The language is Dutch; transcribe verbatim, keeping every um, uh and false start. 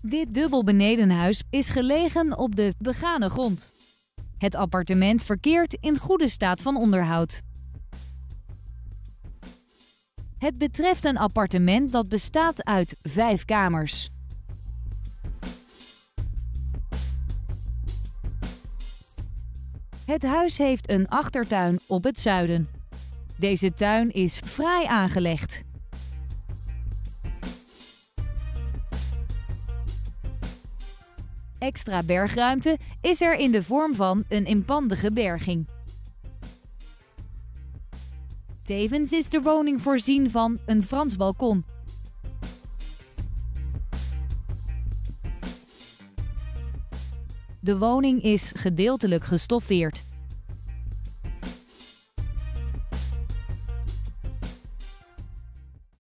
Dit dubbelbenedenhuis is gelegen op de begane grond. Het appartement verkeert in goede staat van onderhoud. Het betreft een appartement dat bestaat uit vijf kamers. Het huis heeft een achtertuin op het zuiden. Deze tuin is fraai aangelegd. Extra bergruimte is er in de vorm van een inpandige berging. Tevens is de woning voorzien van een Frans balkon. De woning is gedeeltelijk gestoffeerd.